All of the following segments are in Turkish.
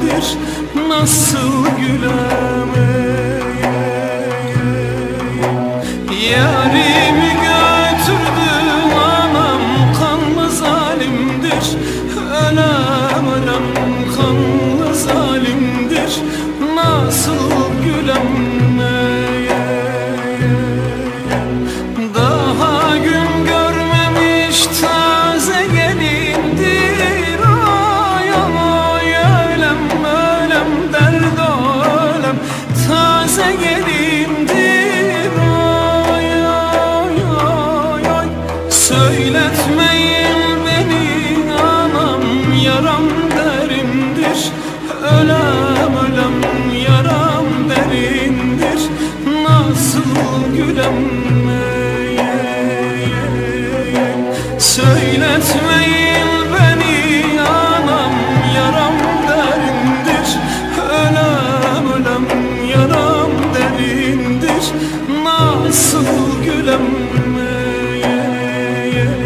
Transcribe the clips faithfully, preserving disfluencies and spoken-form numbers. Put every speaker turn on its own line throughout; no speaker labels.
halimdir, nasıl gülem ey, ey. Yarimi götürdü anam, kanlı zalimdir. Ölem ölem kanlı zalimdir, nasıl gülem ey, ey, ey. Daha gün görmemiş taze gelindir. Ay ay ölem ölem derd ölem, taze gelindir. Ay ay ay ay. Söyletmeyin beni anam, yaram derindir. Ölem ölem yaram derindir, nasıl gülem ey, ey, ey. Söyletmeyin beni anam, yaram derindir. Ölem ölem yaram derindir, nasıl gülem ey, ey, ey.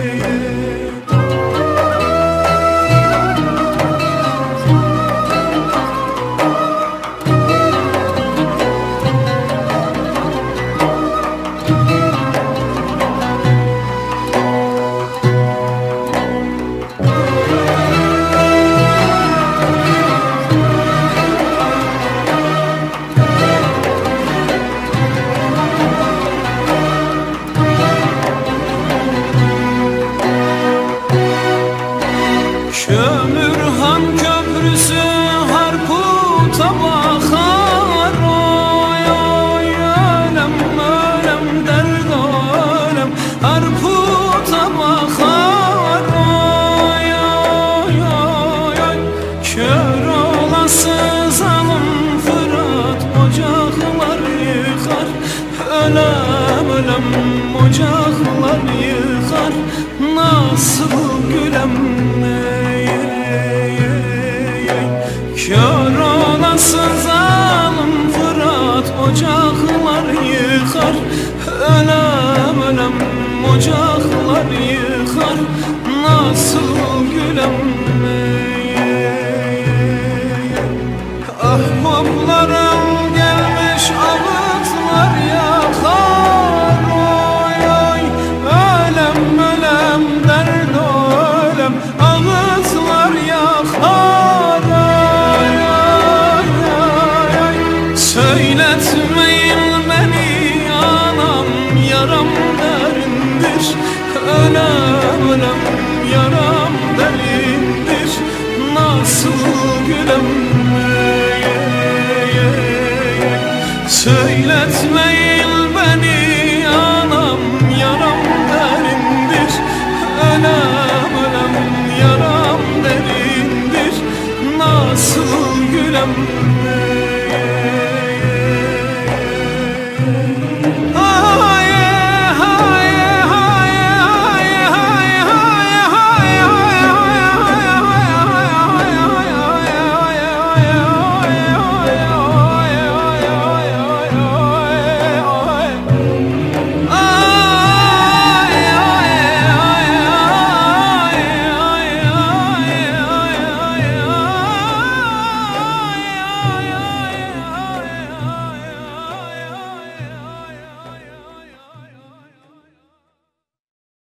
Kömürhan köprüsü Harput'a bakar. Oy oy ölem ölem derd ölem, Harput'a bakar. Oy oy oy oy. Kör olası zalim Fırat ocaklar yıkar. Ölem ölem ocaklar yıkar, nasıl gülem ey, ey, ey, ey. Kör olası zalim Fırat ocaklar yıkar. Ölem ölem ocaklar yıkar, nasıl gülem ey, ey, ey. Ahbaplarım gelmiş ağıtlar yakar. Oy oy ölem ölem derd ölem, ağıtlar yakar. Ay ay ay ay. Söyletmeyin beni anam, yaram derindir. Ölem ölem yaram derindir, nasıl gülem ey, ey, ey, ey. Söyletmeyin